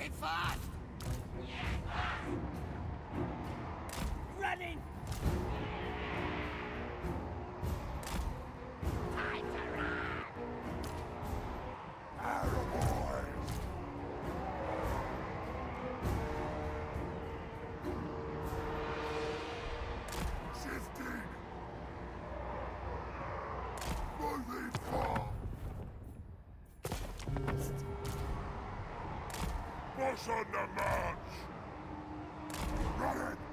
Moving fast! Running! Time to run! Arrow boys! Shifting! Moving fast! Push on the march! Running!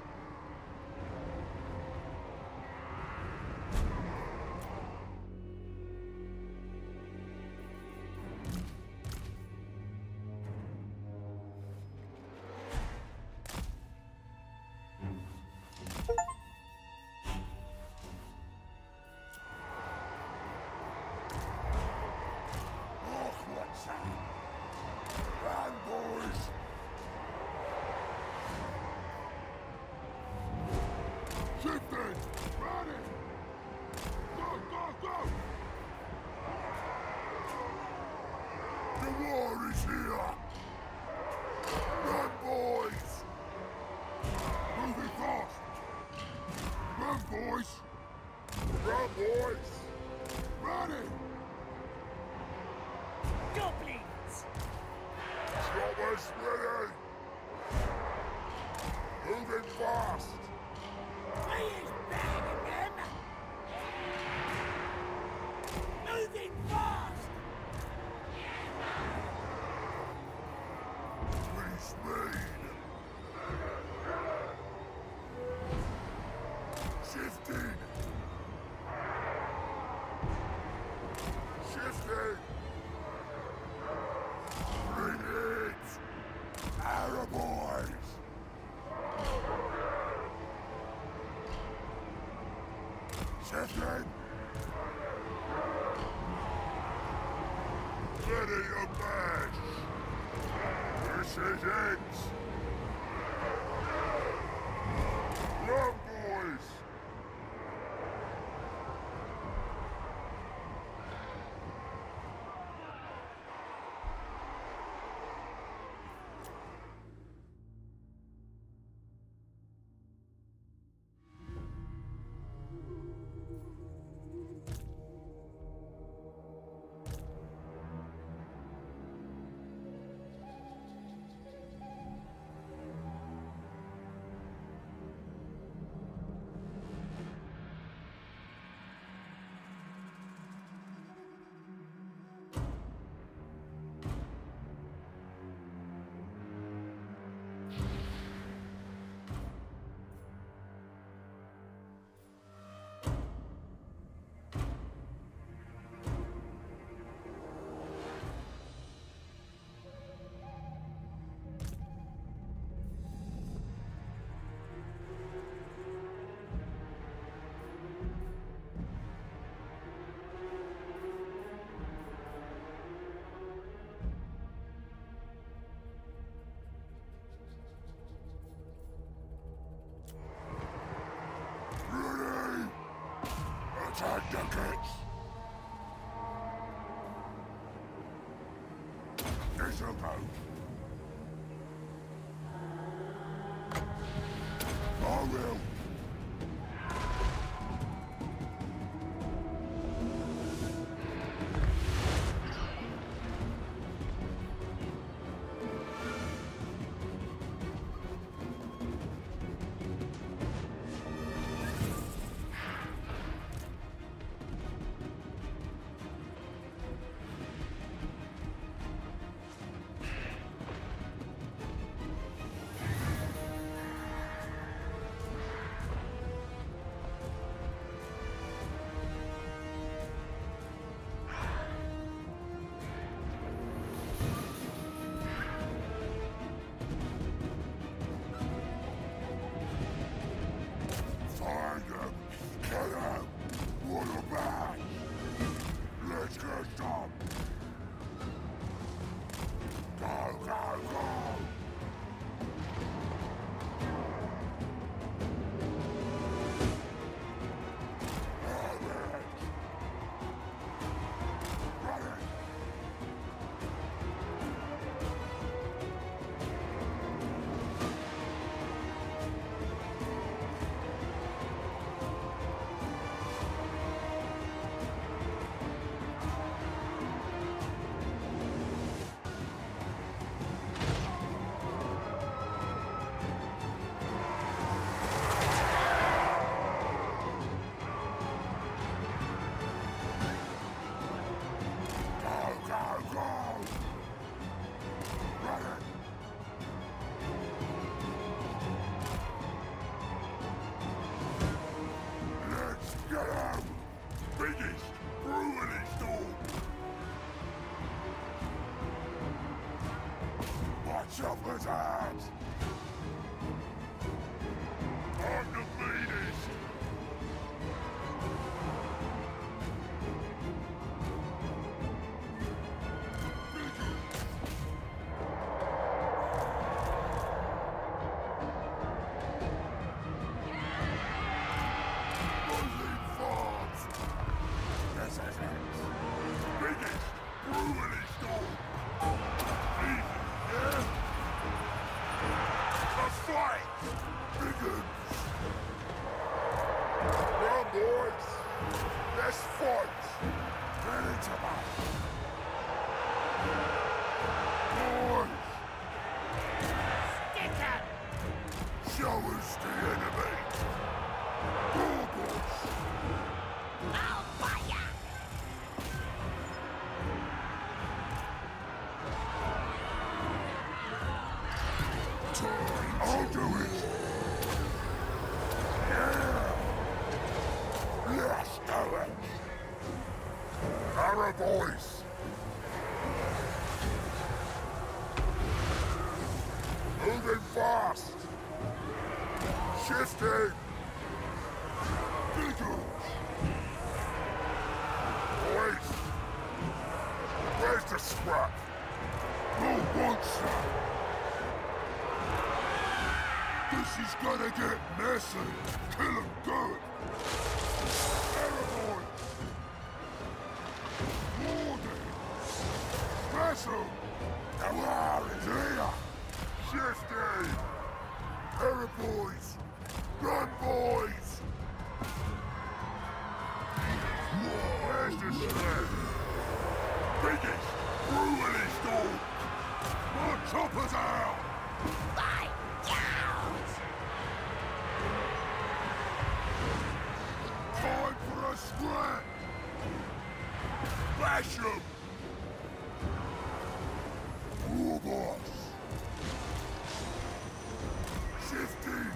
Goblins! Choppers ready! Moving fast! He is bagging them! Moving fast! Free speed! Shifting! Shifting! Bring it! Arrow boys! Shifting! Ready to mash! This is it! Run, boys! Attack the kids! This'll go. I will. Chopper's out! I'm the meanest! Moving fast! This is it! Biggest, brutally storm! Easy, yeah? The fight begins! Well, boys, let's fight! Get into battle! Boys, Stick 'em! show us the enemy! Warboss! I'll fire! I'll do it! Yeah! Let's do it! Arrow boys! Moving fast! Shifting! Vigils! Boys! Where's the scrap? Who wants some? This is gonna get messy. Kill him good. Arrow boys. Warning. Smash him. The war is here. Shifty. Arrow boys. Run, boys. Where's the sled? Biggest, brutally storm. More choppers out. Fight! Out! Time for a scrap! Bash him! Warboss! Shifting!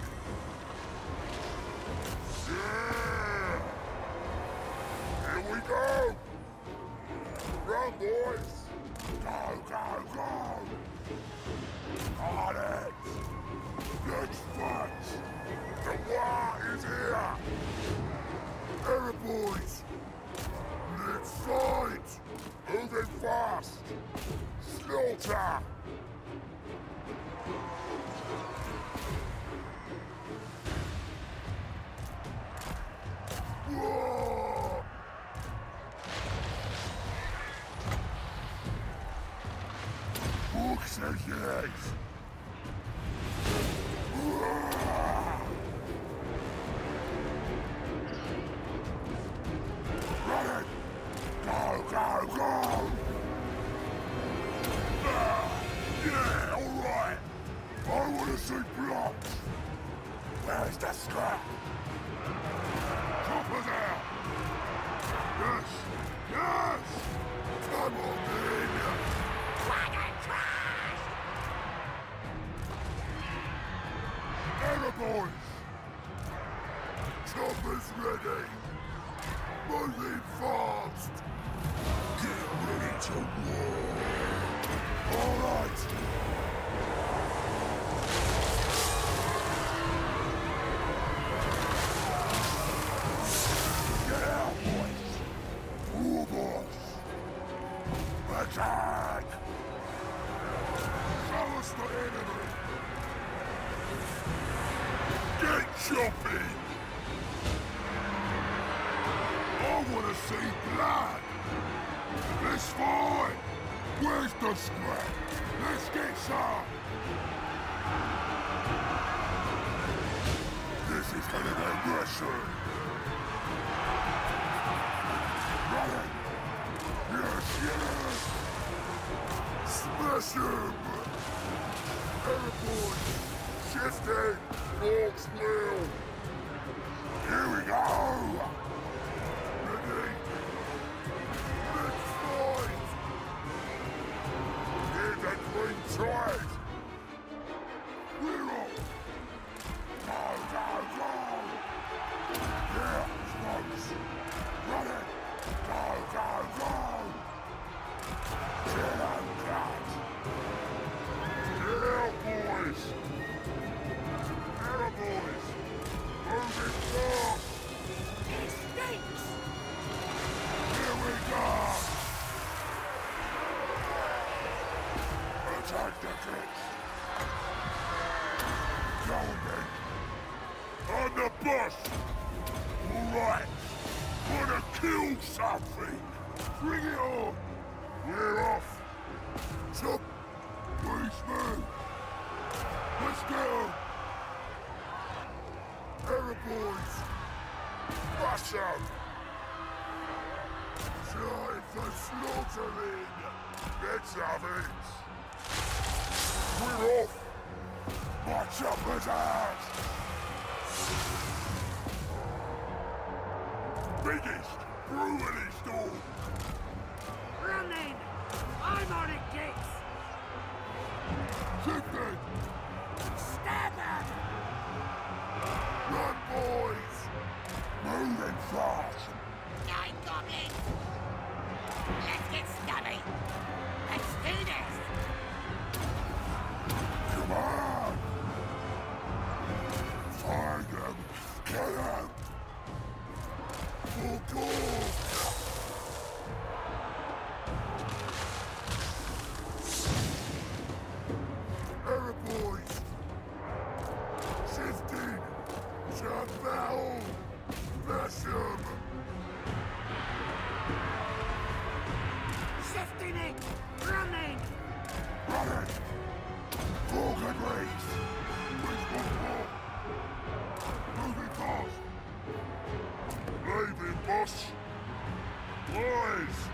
Yeah! Here we go! Run, boys! Go, go, go! On it! Let's fight! The war is here! Arrow boys! Let's fight! Moving fast! Slaughter! Whoa! Orks says yes! Run it! Go, go, go! Yeah, alright! I wanna see blood! Where's the scrap? Choppers out! Yes! Yes! Come on, in! Wagon trash! Arrow boys! Choppers ready! Moving fast! Get ready to war! Alright! Get out, boys! Warboss! Attack! Show us the enemy! Get choppy! I wanna see blood! Let's fight! Where's the scrap? Let's get some! This is gonna be Russian! Run it! Yes, yes! Smash him! Airport! Shifting! Orks will! Here we go! Ready? Let's fight! Hear the green tide! We're off! Go, go, go! Yeah, smokes! Run it! Go, go, go! Get out, cat! Get out, boys! tickets. Go then. On the bus. All right. Wanna kill something? Bring it on. We're off. Jump. Please move. Let's go. Error boys. Rush up. Time for slaughtering. Let's have it. We're off. March up his ass. Biggest brewery store. Running! I'm on it, Dix! Shifting. Stab him! Run, boys. Moving fast. 9 goblins! Let's get stubby! Let's do this! Come on. Find them. Kill them. For gold. Error boys. Shifting. Jump battle. Smash them. Shifting it! Running! Running. Organ race. Which one more? Moving fast. Leaving, boss. Lies.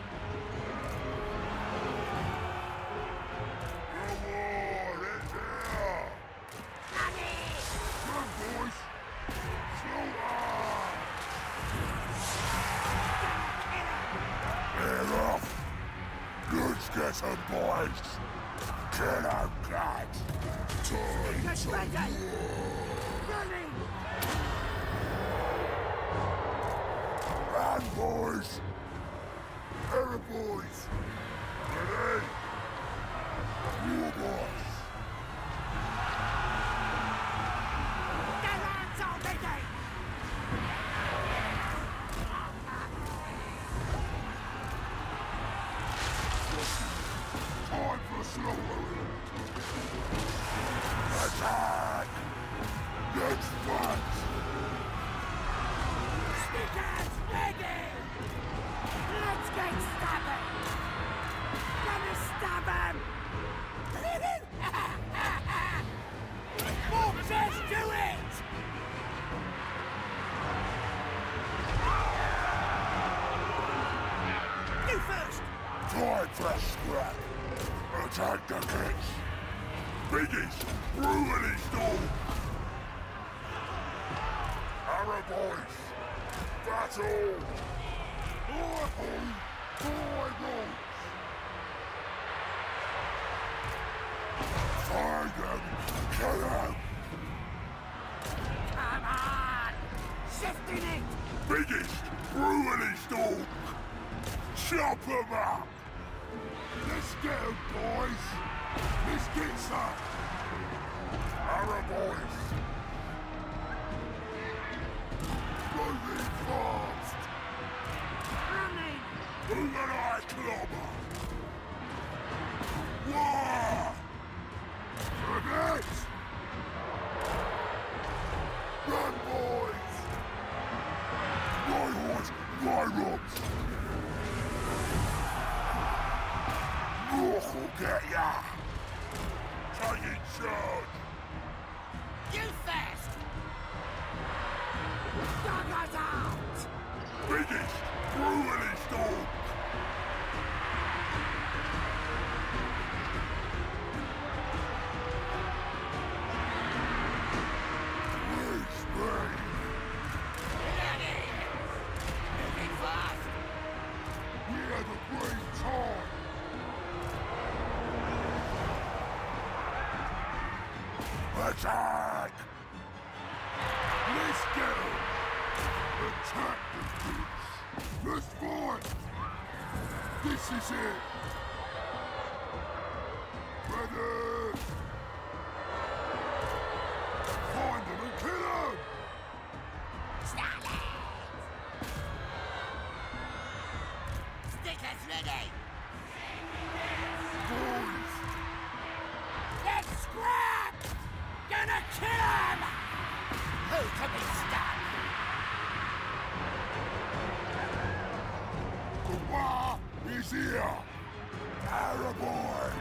The war is here. Running! Run, boys. Slaughter. They're off. Let's get some boys. Kill them, cats. Time Let's to break it. war. Running! Run, boys. Error boys. Ready? War boys. Get hands on me! Time for slaughtering. Attack! Let's fight! Stickers ready! Let's get stubby! Gonna stab him! Just do it! You first! Time for scrap! Attack the kids! Biggest brewery store! Arrow boys! Battle! Boy! Find them! Kill them! Come on! Shifting it! Biggest brewery store! Chop them up! Let's get them, boys! Let's get some! Arrow boys! Moving fast! Running! Who and I clobber? War! Forget! Run, boys! My horse, my runs! Mork will get ya! Taking charge! You first! Doggers out! Biggest brewery store! Race me! Running! Moving fast! We had a great time! Attack! Let's go! Attack the kids! Let's fight! This is it! Ready! Find them and kill them! Starlight! Stickers ready! Boys! Grab! Gonna kill him! Who can be stopped? The war is here! Terrible!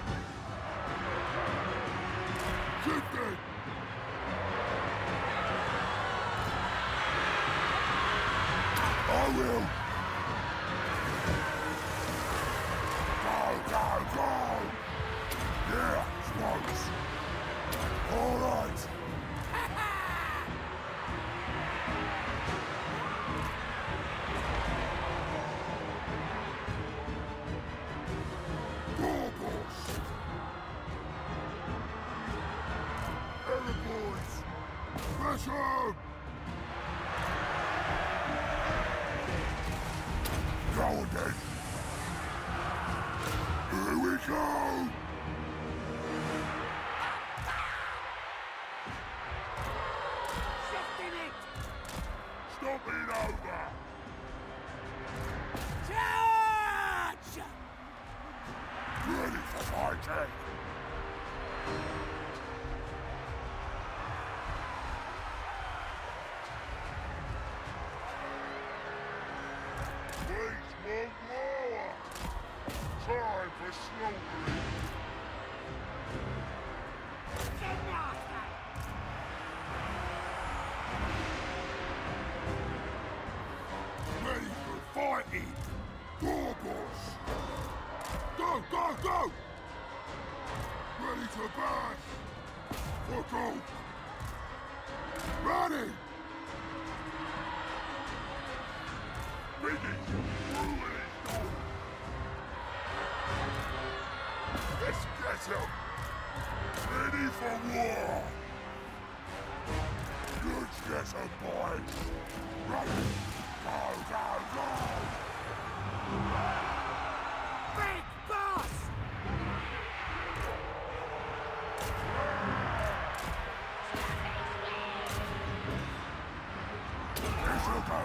Shifted! I will! Go, go, go! Yeah, smokes! Alright! Borbos! Boys! Smash 'em! Go again! Here we go! Shifting it! Stomping over! Charge! Ready for fighting! Please, one more! Time for slaughtering! Get nasty! Ready for fighting! Borbos! Go, go, go! Ready to bash! For gold! Ready! Biggie! Ruin! Let's get him! Ready for war! Let's get him, boys! Ready! Go, go, go! Big boss! This'll go!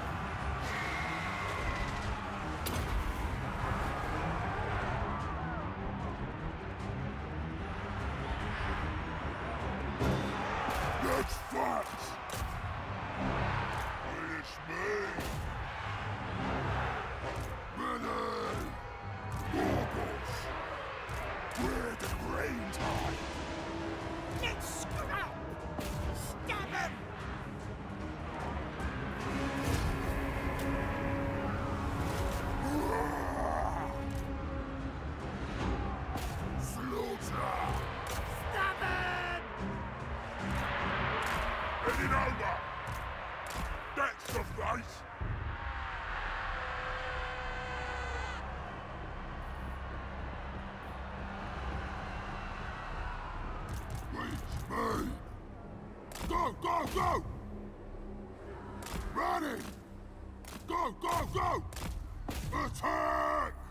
Let's fight! It's me! Ready! Borbos! We're the green time! Let's scrap! Stab him! Slaughter! Stab him! Heading over! That's the face! Reach me! Go, go, go! Ready! Go, go, go! Attack!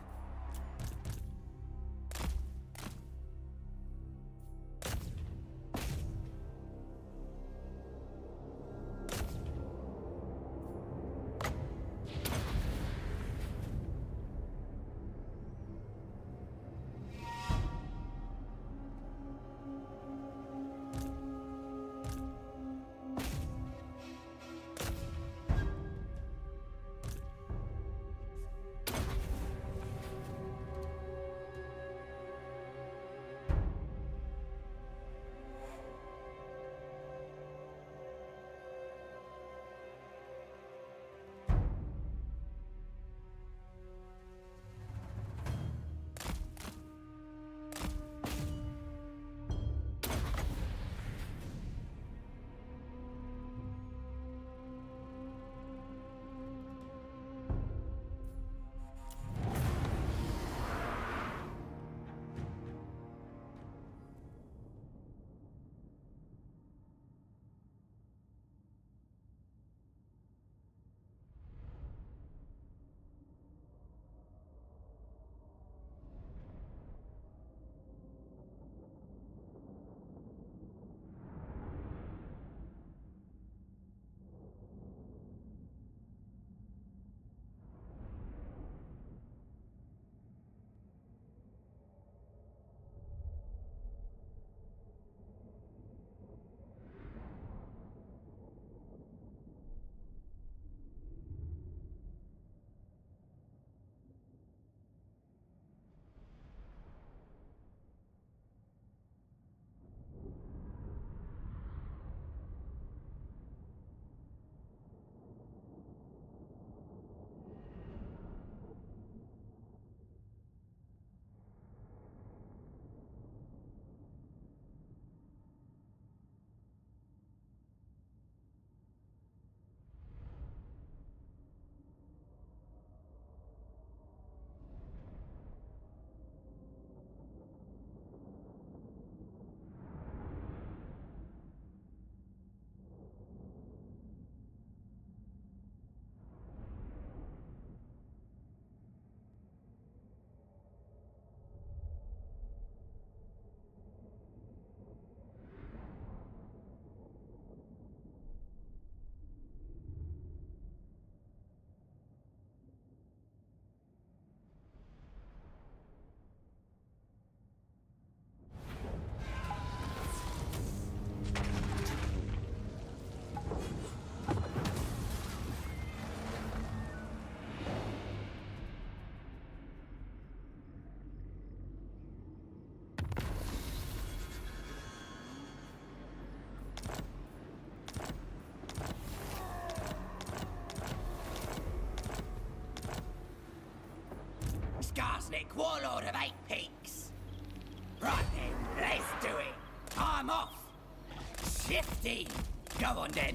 epic warlord of 8 peaks. Right then, let's do it. I'm off. Shifty. Go on then.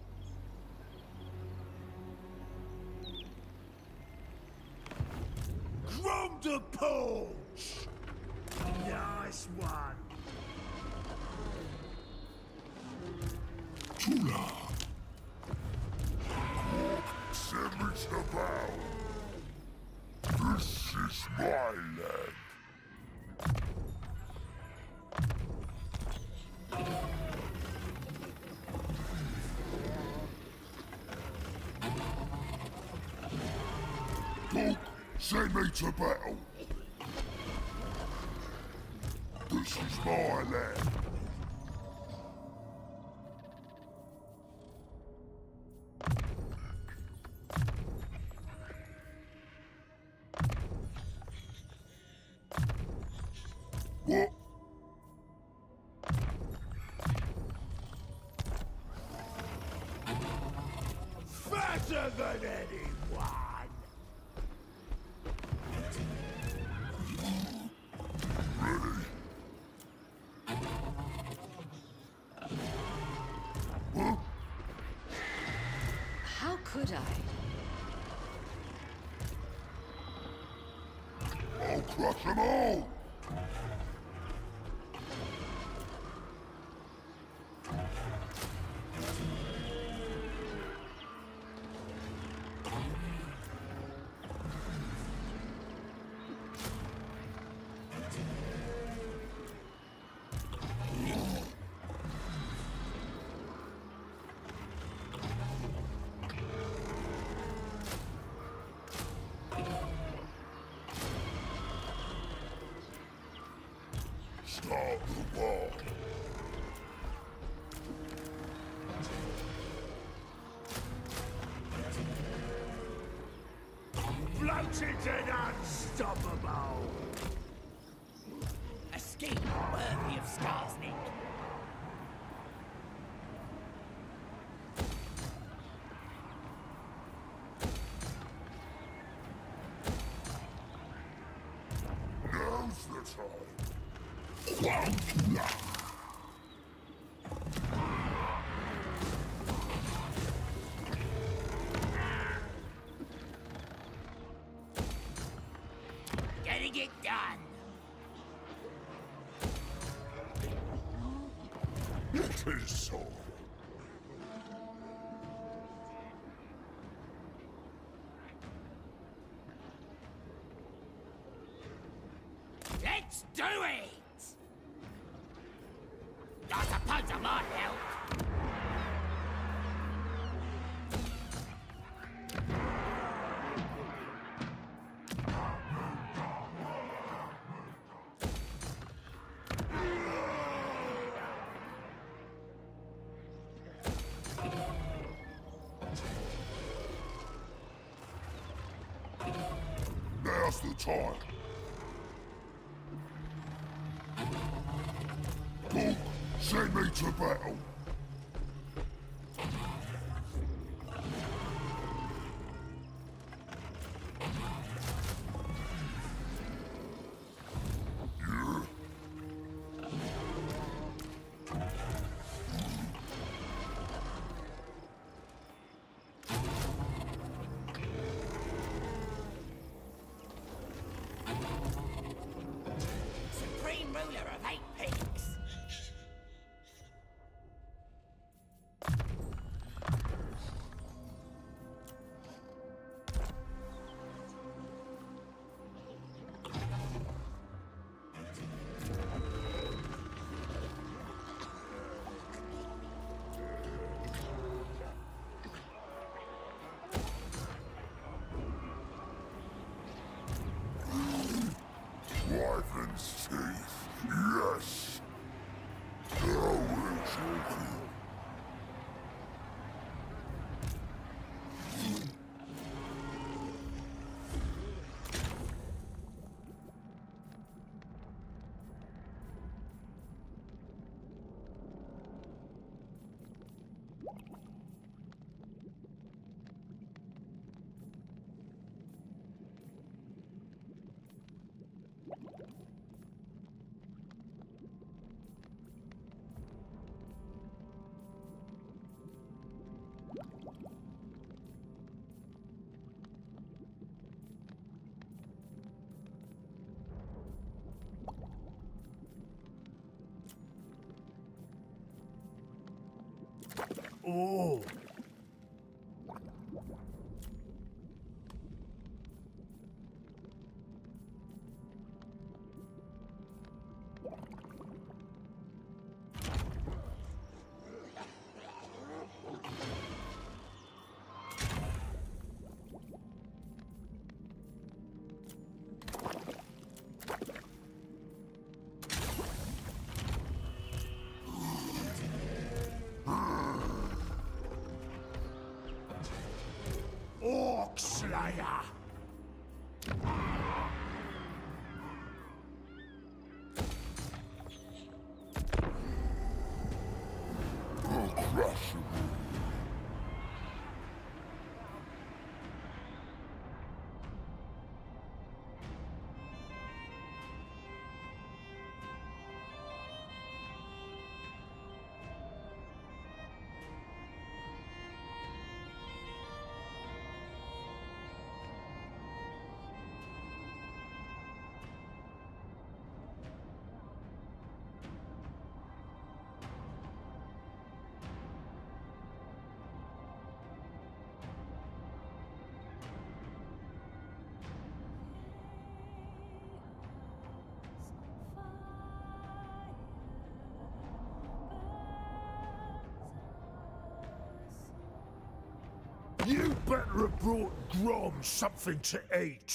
Grom the Porch! Nice one. Tula. Send me to bow. This is my land. Talk, send me to battle. This is my land. What? Fatter than anyone! Ready? Huh? How could I? I'll crush them all! Start the war. Floated and unstoppable! A scheme worthy of Skarsnik. Now's the time. Quantula. Getting it done. It is so. Let's do it! I suppose I might help. Now's the time. Talk, send me to battle. Yeah. Supreme ruler of 8 peaks. Wyvern's teeth, yes! Now we're talking. Oh. Orc Slayer! I'll crush you. You better have brought Grom something to eat.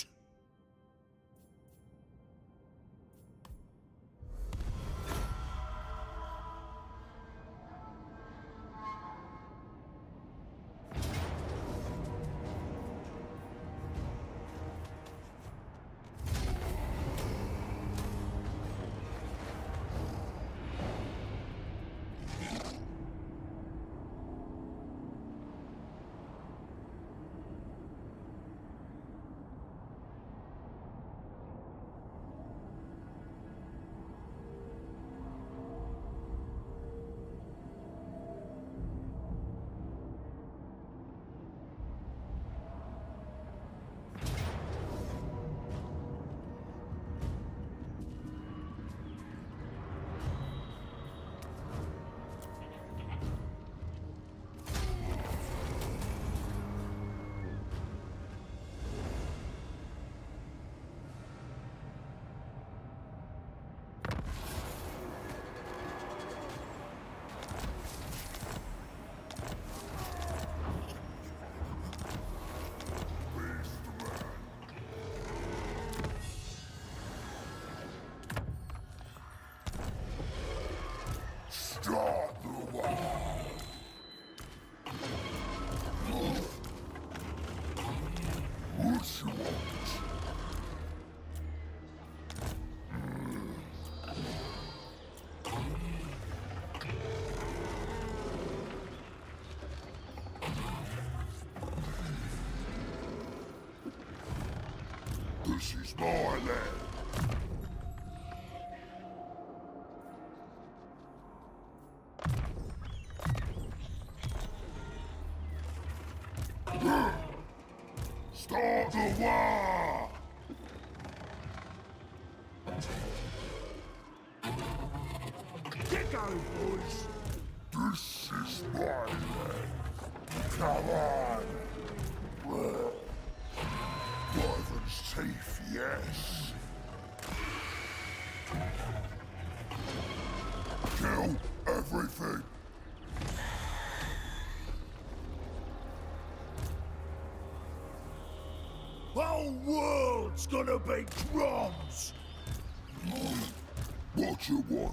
Start the war! What you want? This is my land. Start the war! Get going, boys! This is my land. Come on! Wyvern's teeth, yes. Kill everything. Whole world's gonna be Groms! What you want?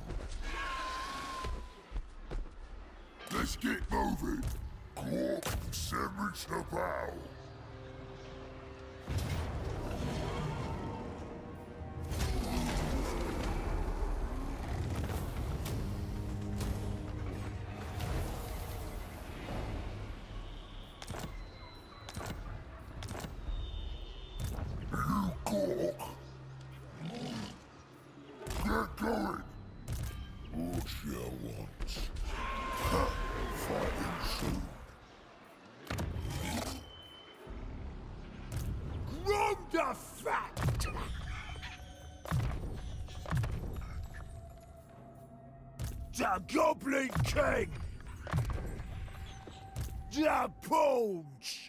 Let's get moving. Quark, send me to bow. You Quark. Get going. What you want? Fighting soon. Grom the Fat! The Goblin King! The bones!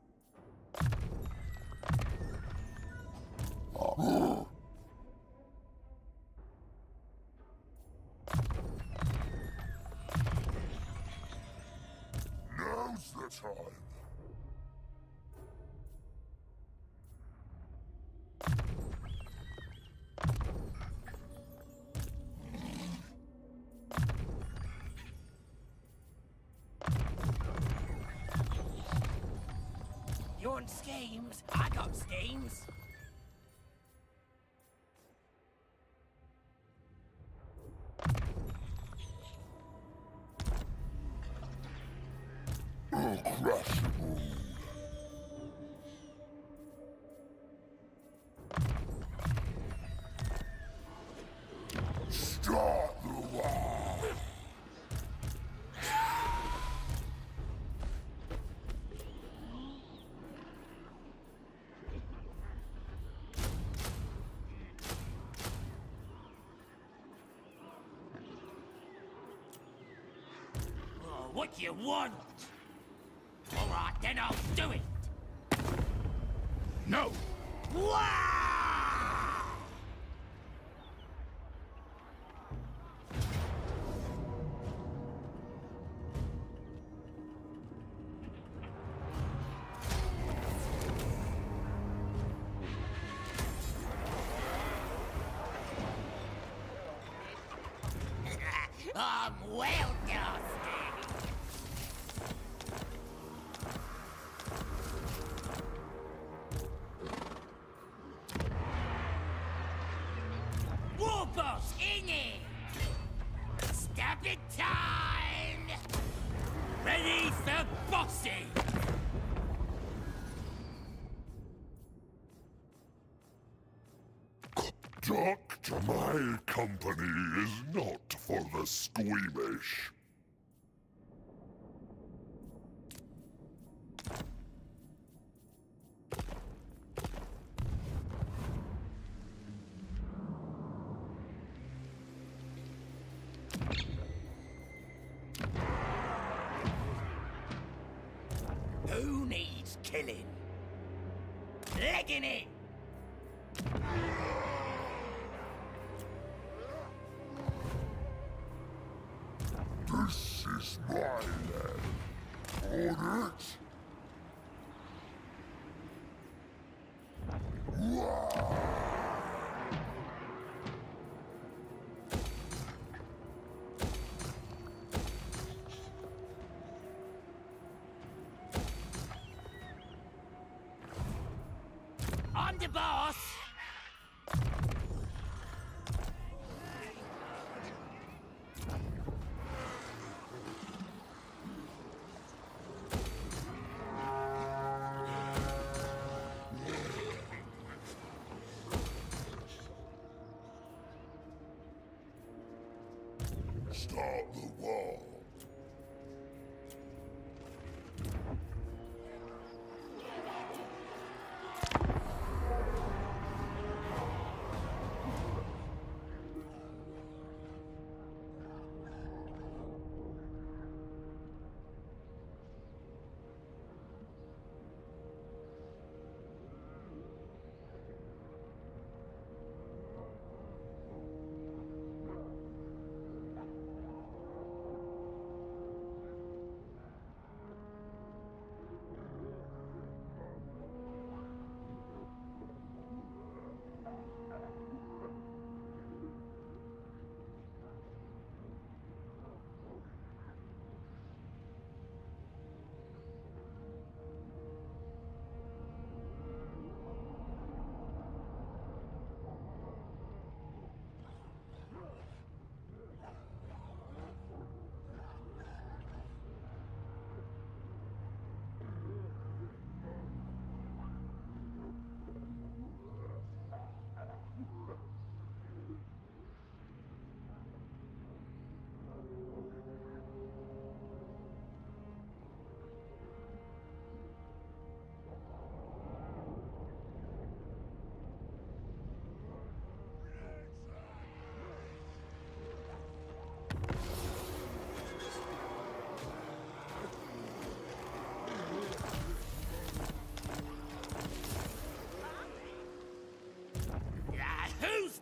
Now's the time. You want schemes? I got schemes. I'll crush them all. Start the war! Oh, what do you want? All right, then I'll do it. No! Wah! I'm well nasty. War boss in it. Stabbing time. Ready for bossing. Dr. My company is not for the squeamish. Who needs killing? Legging it. This is my land. On it? I'm the boss. Start the war.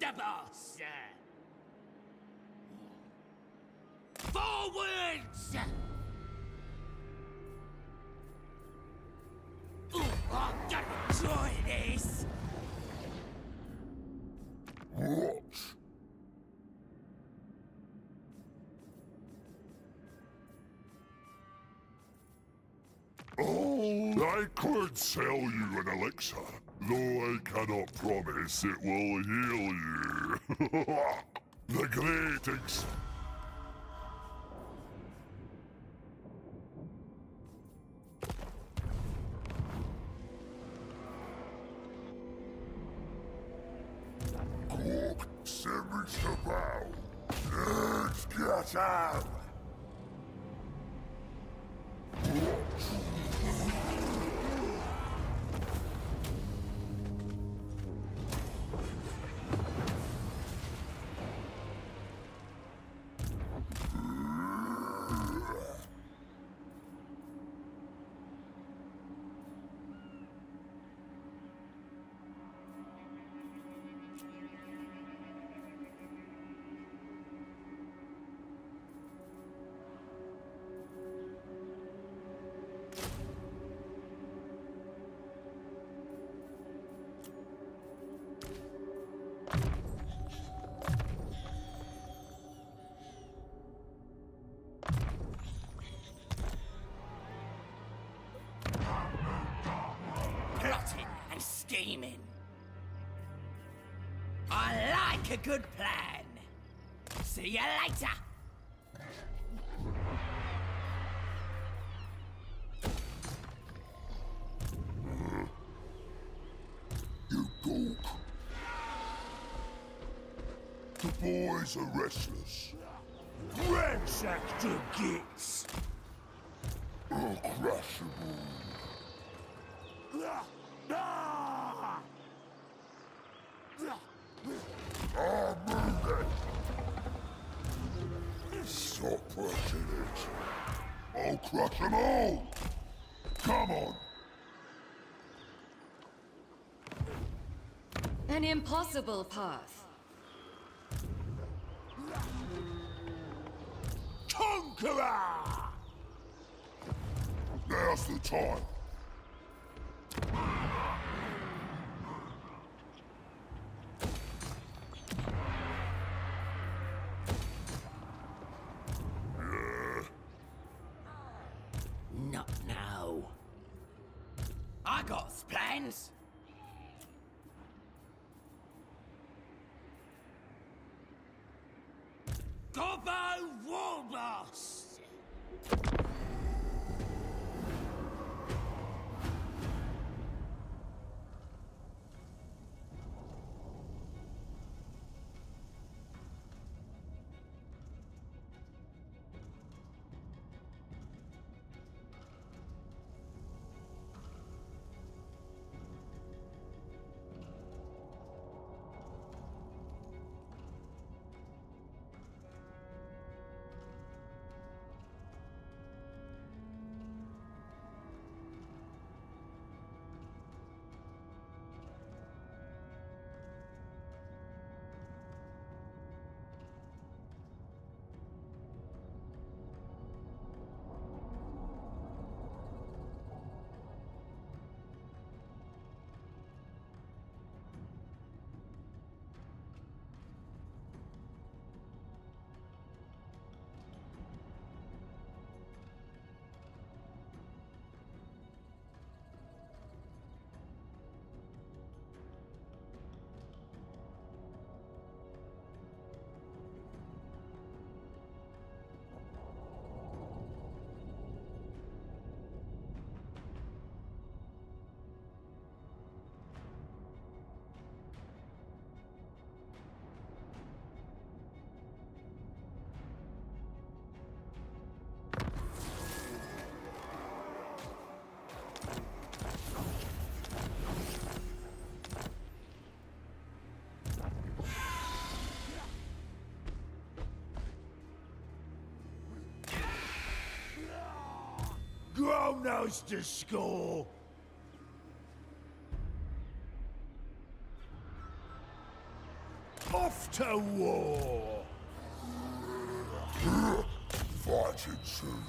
the boss! Forwards! Ooh, I'm gonna enjoy this! What? Oh, I could sell you an elixir, though I cannot promise it will heal you. The great Cork, send me to bow. Let's get out! Plotting and scheming. I like a good plan. See you later. You gawk. The boys are restless. Ransack the gits. I'll crush them all. I'll move it! Stop pushing it! I'll crush them all! Come on! An impossible path. Conqueror! Now's the time! Not now. I got plans. Gobbo Warboss! Grom knows the score. Off to war! Fighting soon.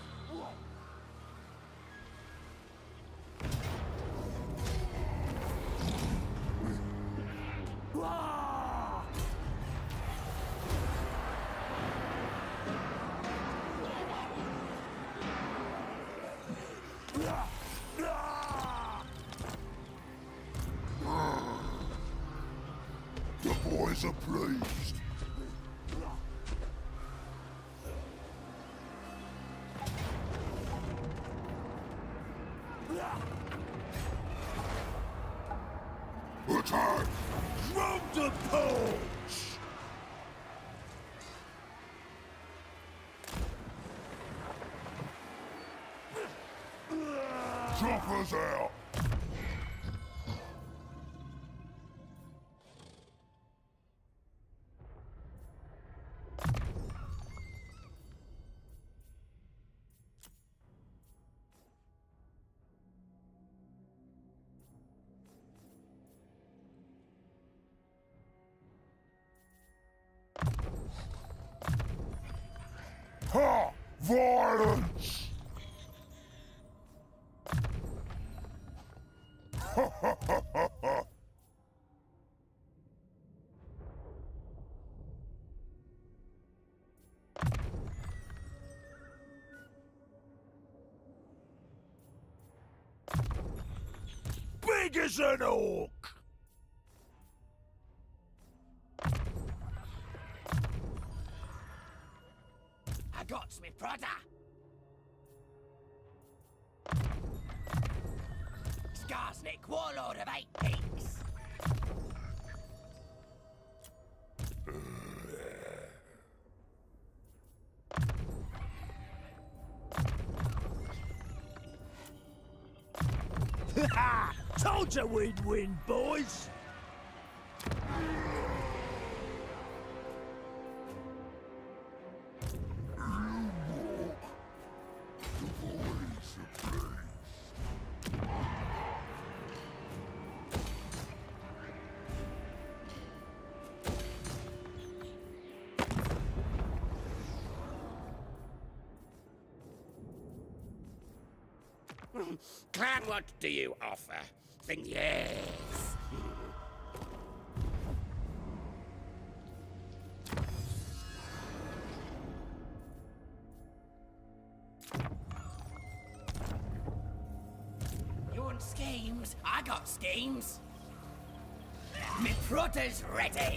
The boys are pleased. Attack! From the porch! Choppers out! Ha! Violence! Ha ha ha ha ha! Big as an orc! I got me brother. Skarsnik, warlord of 8 peaks. Ha! Told you we'd win, boys! Clan, what do you offer? Then yes. You want schemes? I got schemes. Me brother's ready.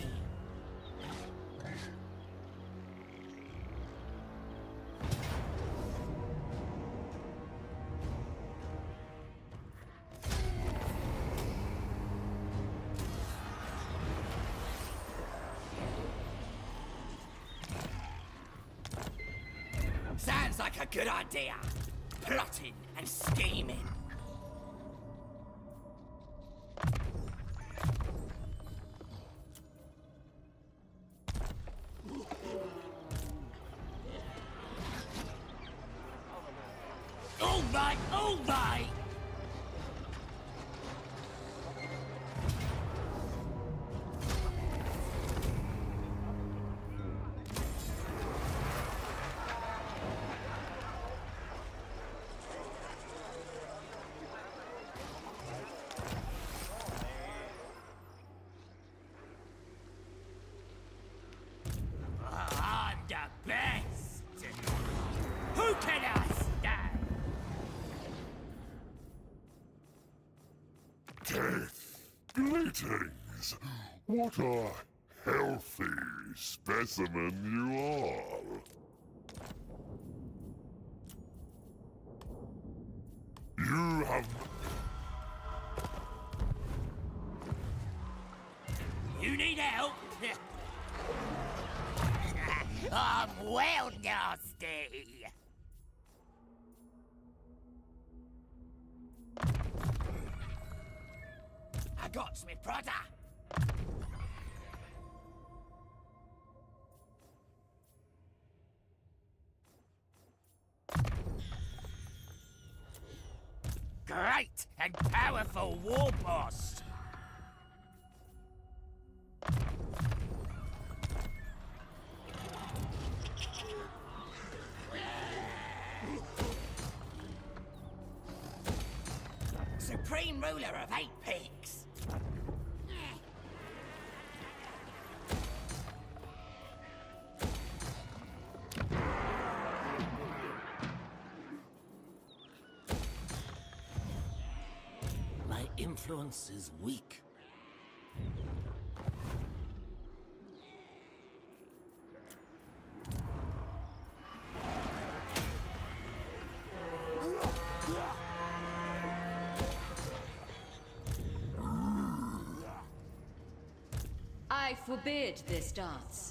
Sounds like a good idea. Plotting and scheming. All right, all right. I'm the best. Who can I stand? Death! Greetings! What a healthy specimen you are! You have... You need help? I'm well nasty. I got me brother. Great and powerful war boss. supreme ruler of 8 peaks. My influence is weak. I forbid this dance.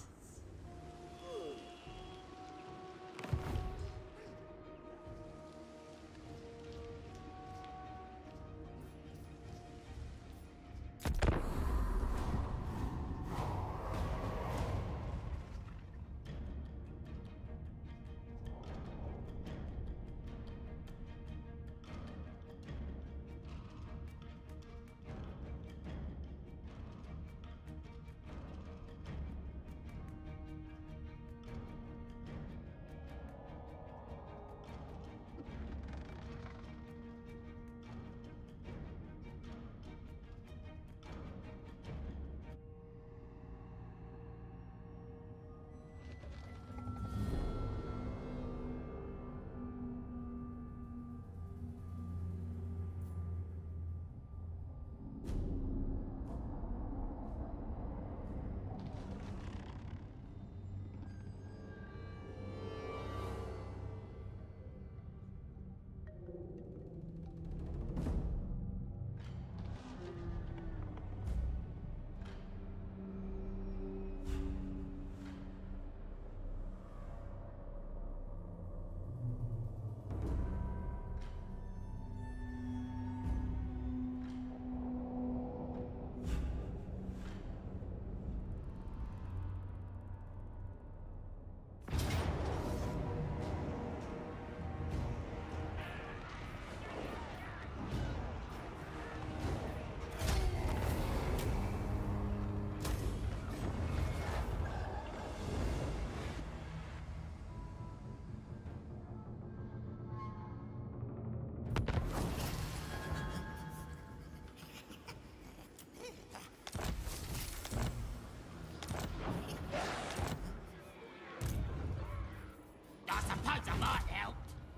I suppose I might help.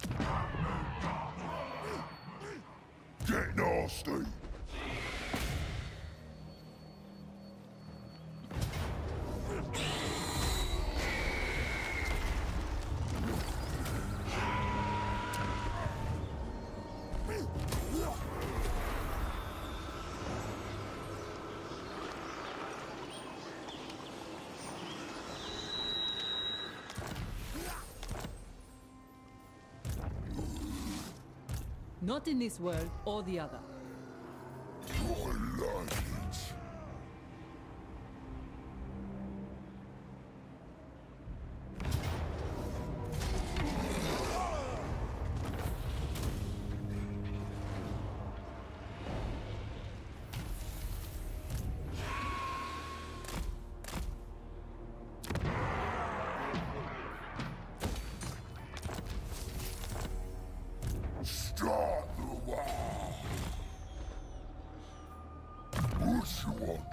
Get nasty! Not in this world or the other. I like it. Start the war! What you want?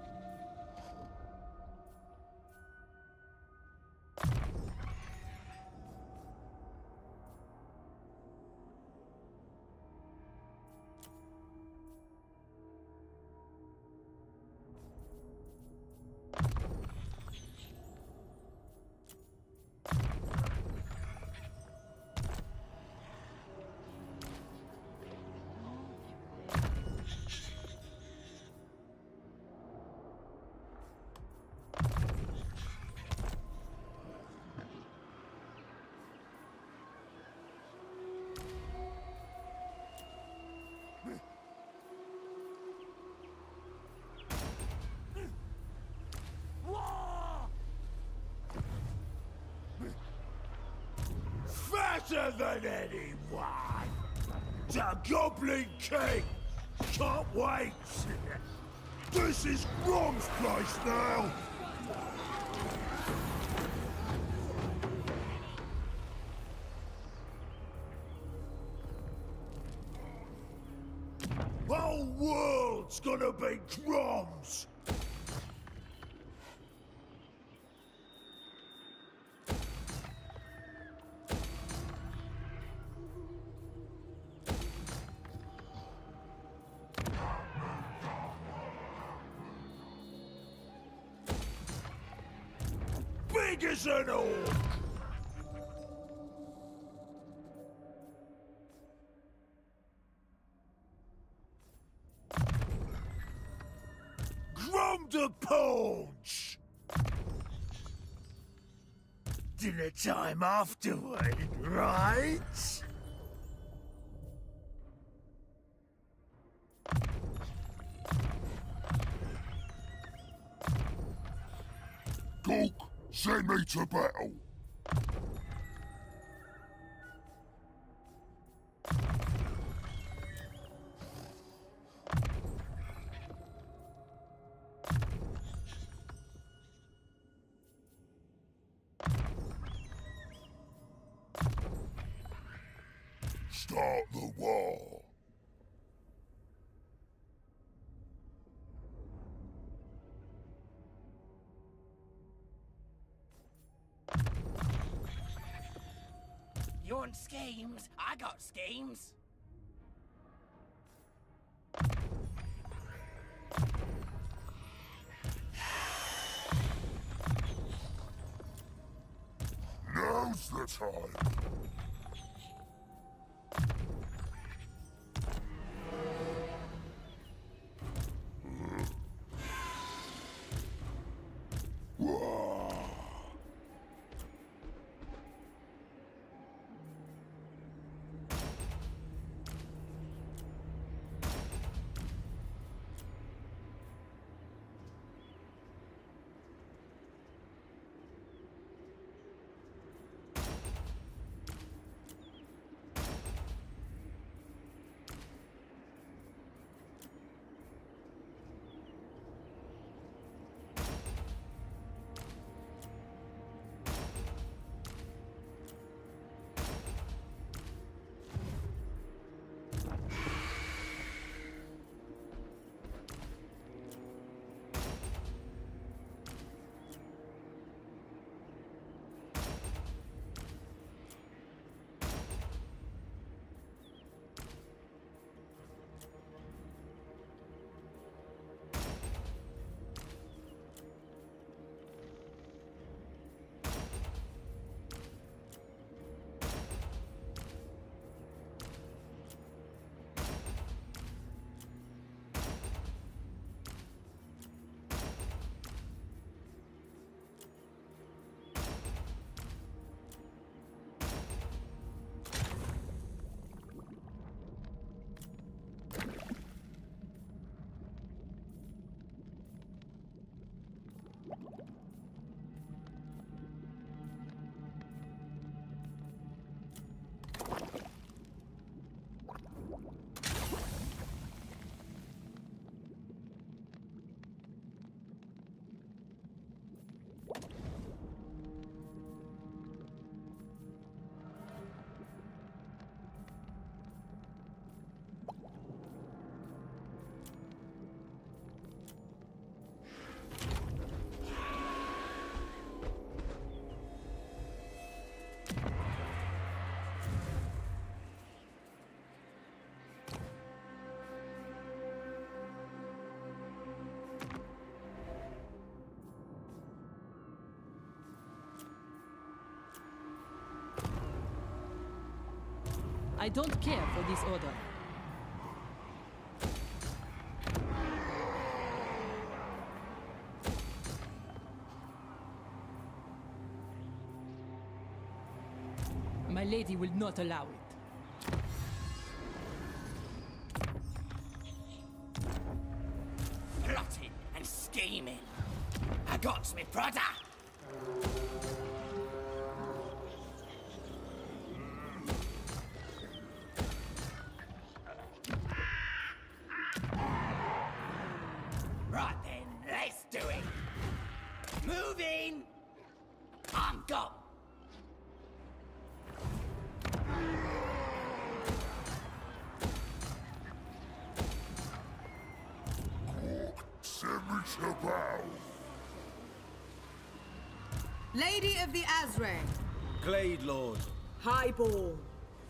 Fatter than anyone! The Goblin King! Can't wait! This is Grom's place now! world's gonna be Grom's! Big as an orc! Grom the paunch! Dinner time afterward, right? Cook, send me to battle. Start the war. You want schemes? I got schemes. Now's the time. I don't care for this order. My lady will not allow it. Plotting and scheming. I got me brother. Right then, let's do it. Moving. I'm gone. to bow. Lady of the Azray. Glade Lord. Highborn.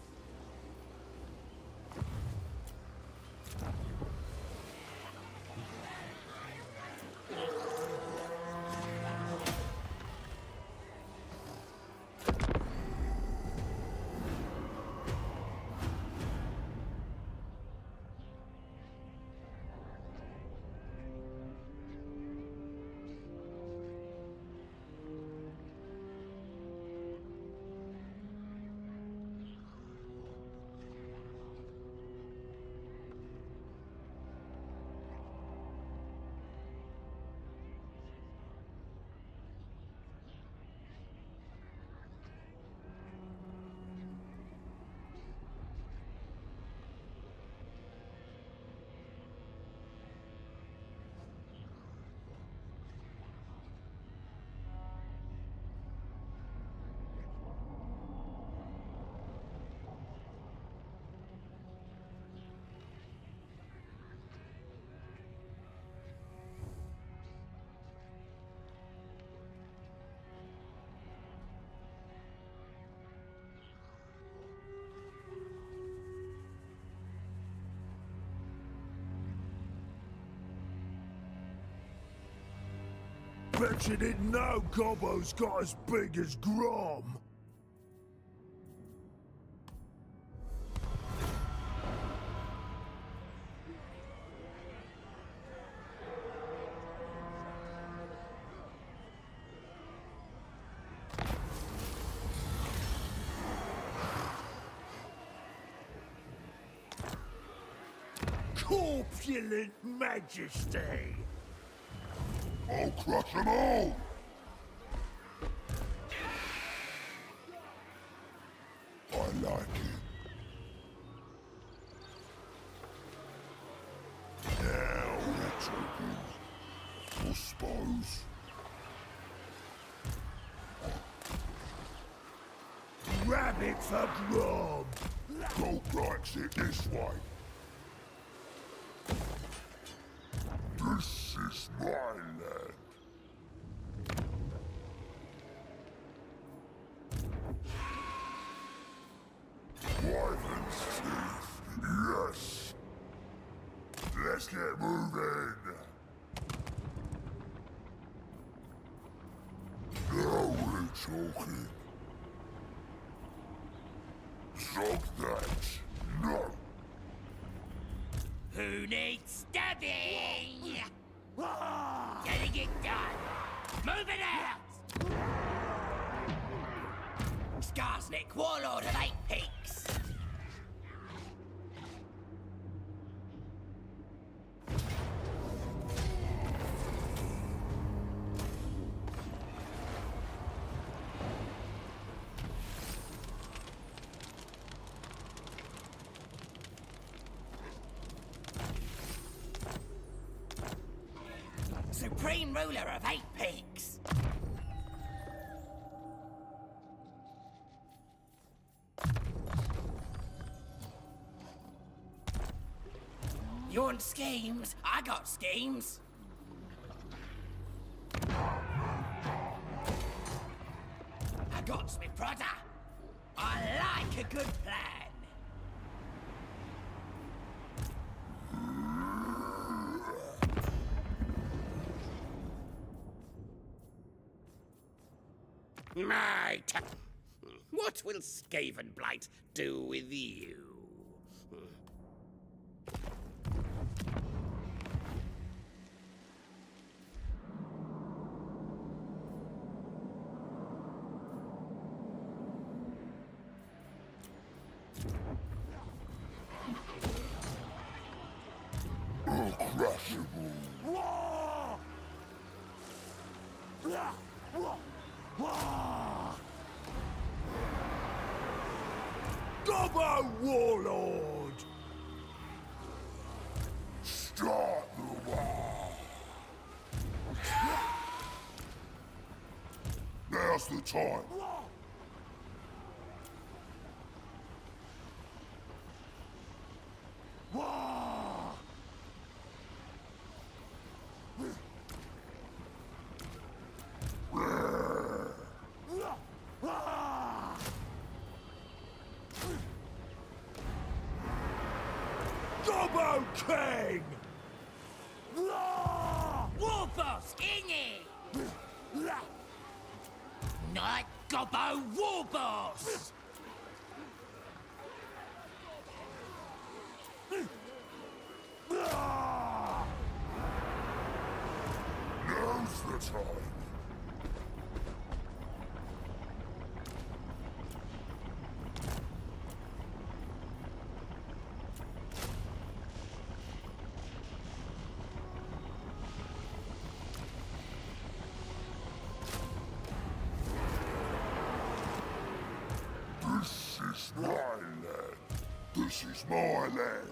Bet you didn't know Gobbo's got as big as Grom. Corpulent Majesty! I'll crush them all! I like it. Now we're talking. I suppose. Rabbit for Grom! Gold likes it this way. This is my land. Wyvern's teeth, yes. Let's get moving. Now we're talking. Zog that. No. Who needs stabbing? Getting it done! Move it out! Skarsnik, Warlord of Eight Peaks! Supreme Ruler of Eight Peaks! You want schemes? I got schemes! I got me brother! I like a good plan! My what will Skaven Blight do with you? Uncrushable. Gobbo Warlord! Start the war. Now's the time. Gobo King! Warboss, in it! Night Gobbo Warboss! Now's the time. This is my land. This is my land.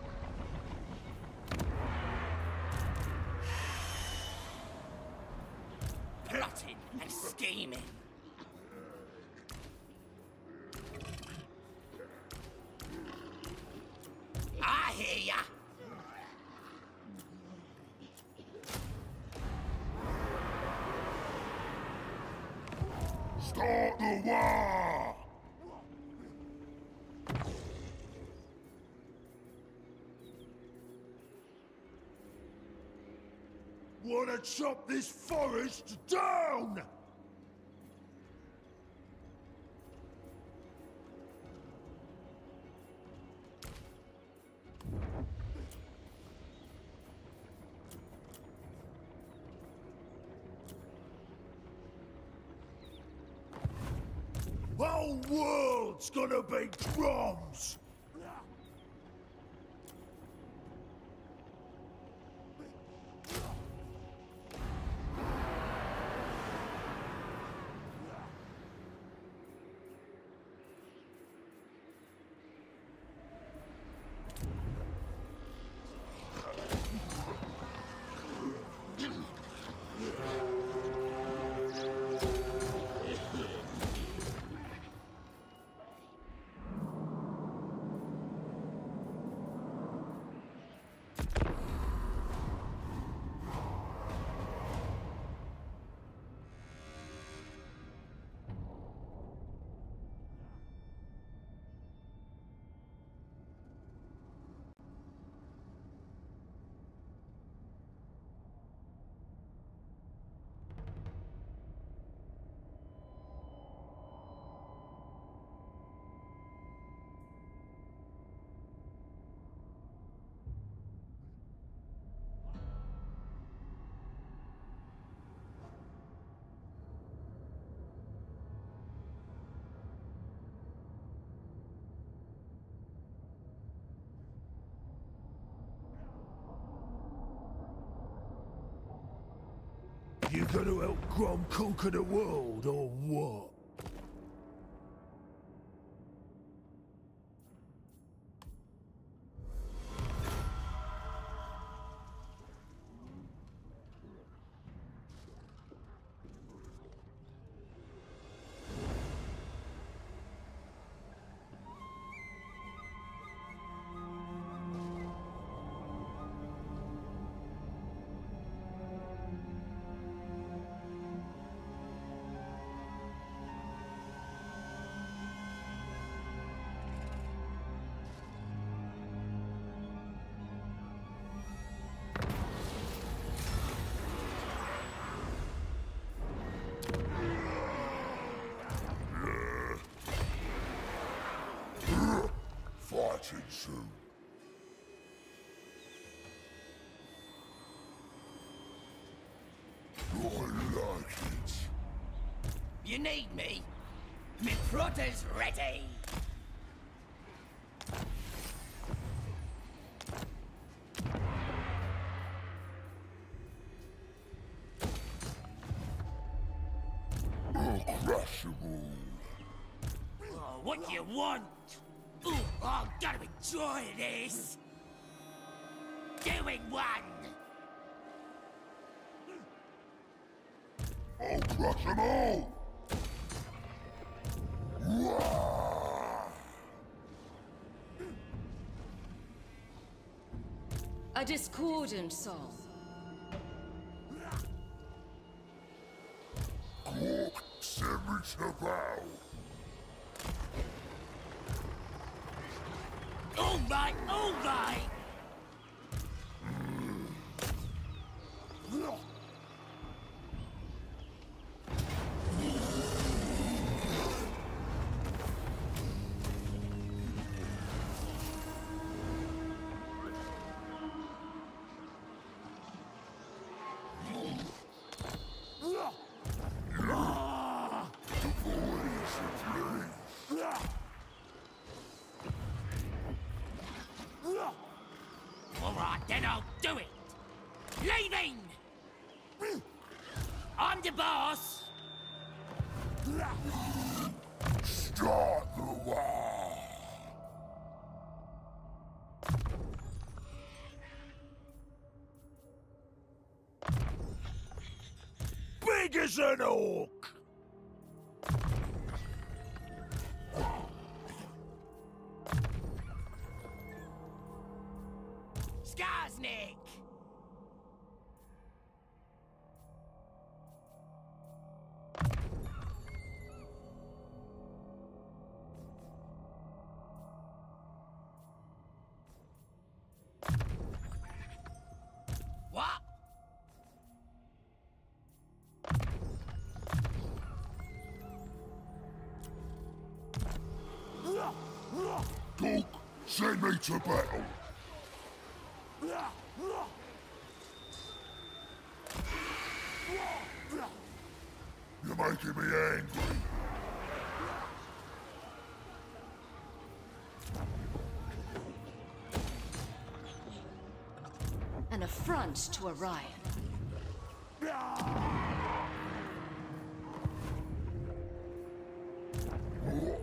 Plotting and scheming. I hear ya. Start the war! Wanna chop this forest down? Whole world's gonna be Groms! You gonna help Grom conquer the world, or what? Fighting soon. I like it. You need me? Me prodder's ready. I'll crush you all. Oh, what you want? Ooh, I'm gonna enjoy this. Doing one. I'll crush them all! Wah! A discordant song. Cork, send me to bow. All right, all right. boss! Start the war! Big as an orc! Skarsnik! What? Dog, send me to battle! You're making me angry. An affront to Orion. What?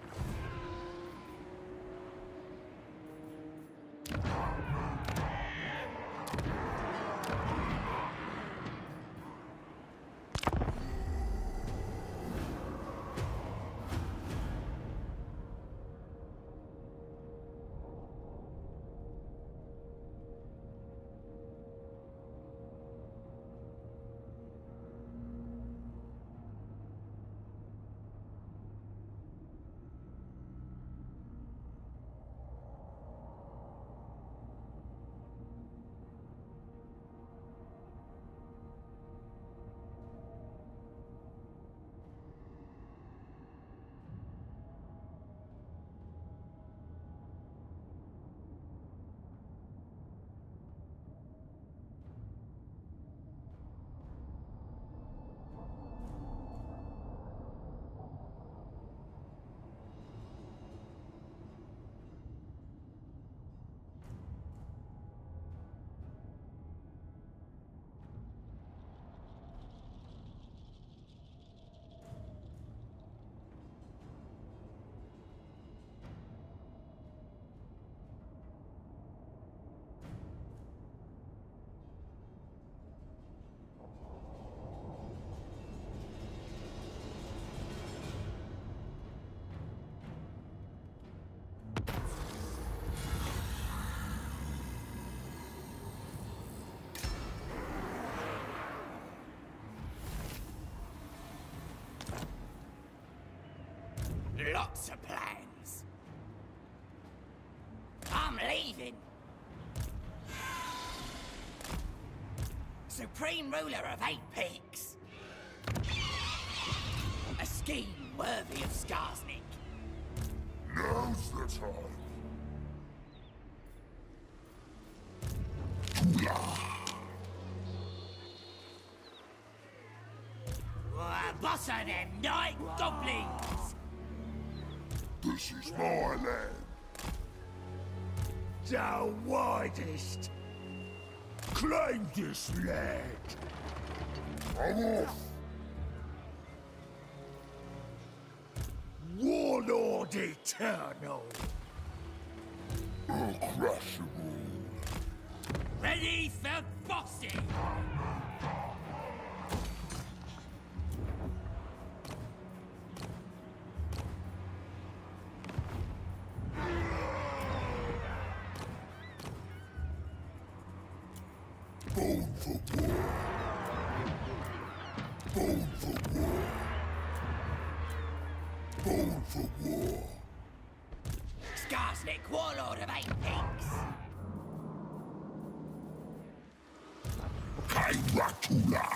Lots of plans. I'm leaving. Supreme ruler of 8 peaks. A scheme worthy of Skarsnik. Now's the time. Boss of them night goblins. This is my land. The widest! Claim this land! I'm off. Warlord Eternal! I'll crush them all. Ready for bossing. Bone for war. Bone for war. Bone for war. Skarsnik, warlord of 8 peaks. Kairatula.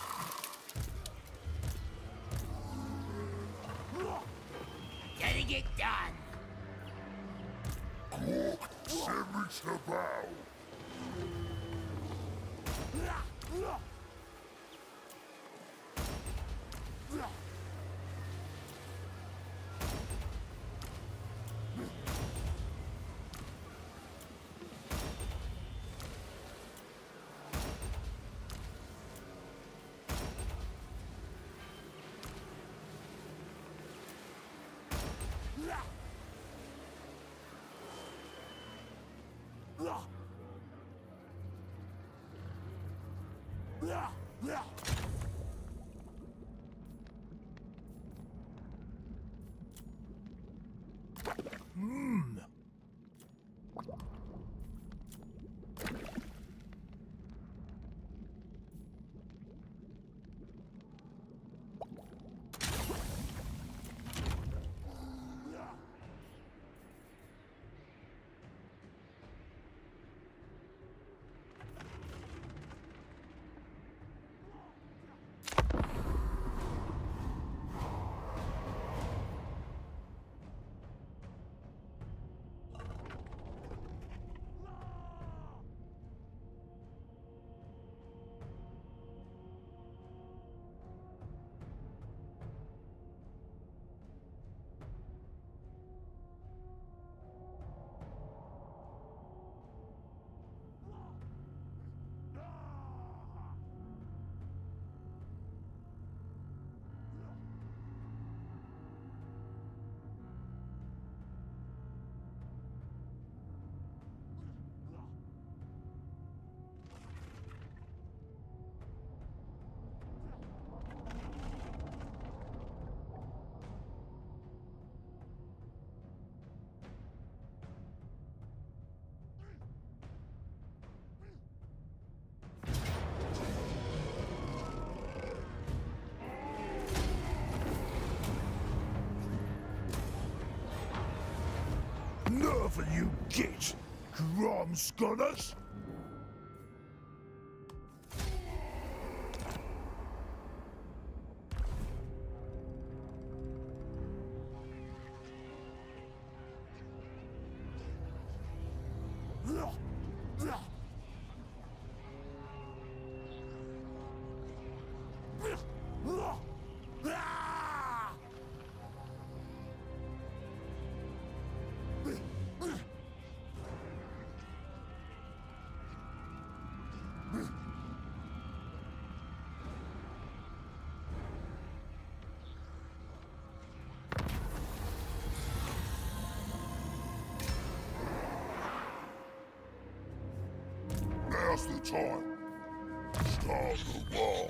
Getting it done. Cork, send me to bow. Nerve you get, Grom scholars! Now's the time. Start the war.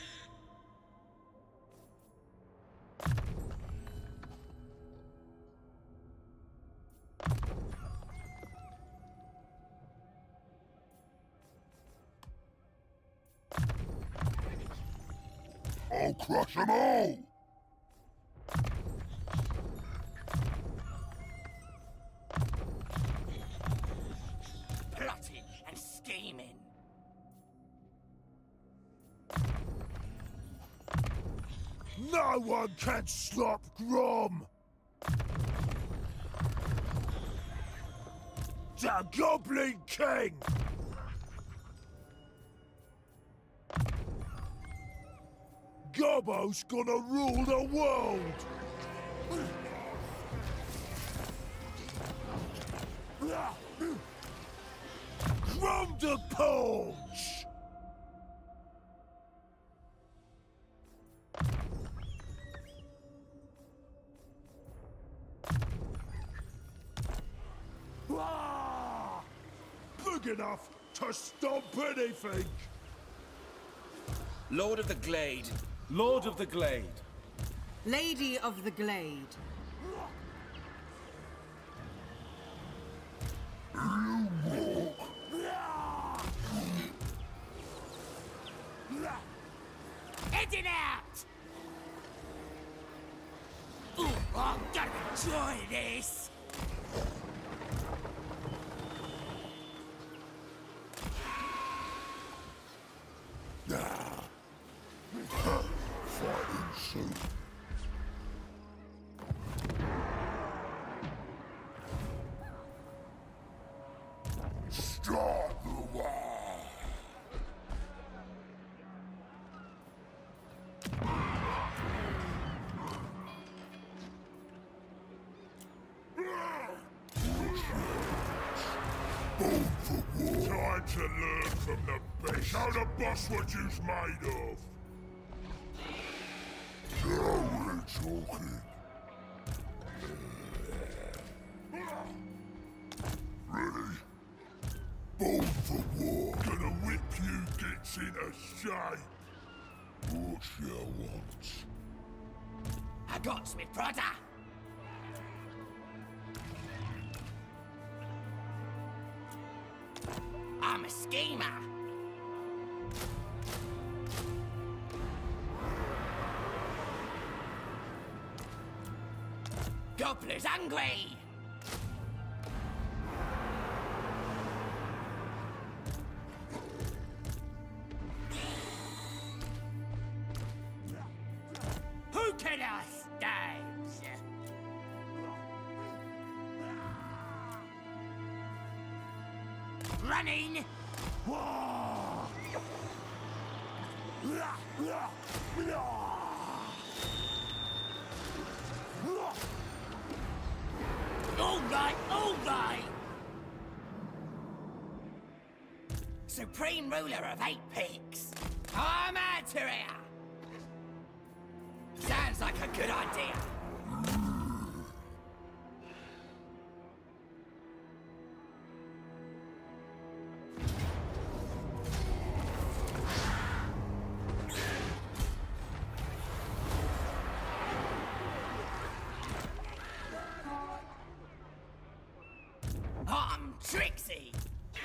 I'll crush them all! Plotting and scheming. No one can stop Grom! The Goblin King! Gobbo's gonna rule the world! Grom the Paunch! Big enough to stomp anything! Lord of the Glade. Lord of the Glade. Lady of the Glade. Heading out! Ooh, I'm gonna enjoy this! Fighting soon. Start the war. Born for war. Time to learn from the best. Show the boss what you's made of. Now we're talking. Ready? Born for war. Gonna whip you gits into shape. What you want? I got me brother. I'm a schemer. Gobbler's hungry. Who can I stabs? Running. All right. Supreme ruler of 8 peaks. I'm out to here. Sounds like a good idea. I'm Trixie.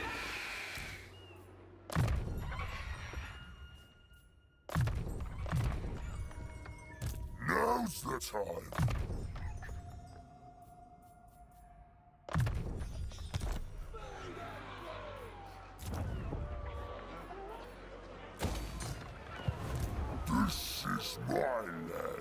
Now's the time. This is my land.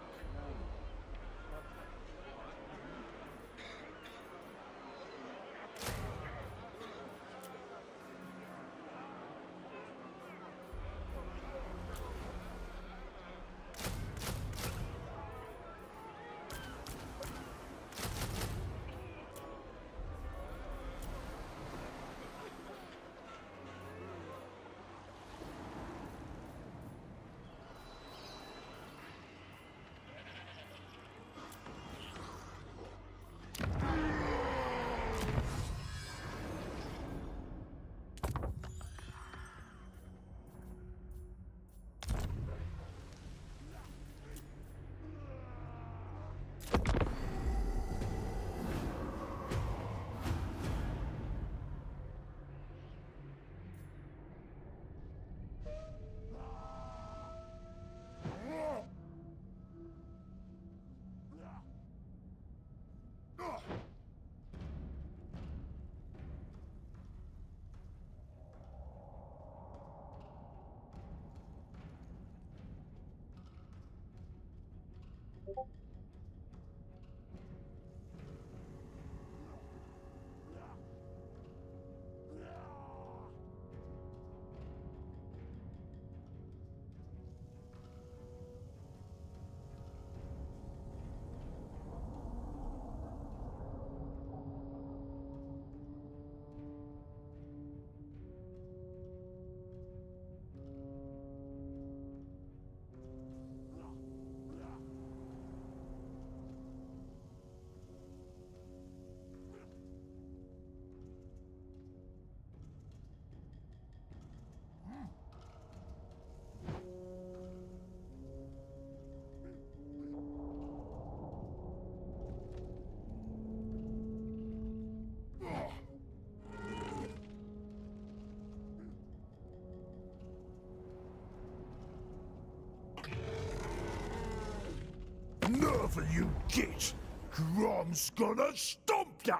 Nerve you get! Grom's gonna stomp ya!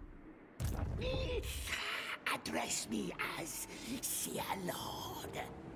Address me as Sir Lord.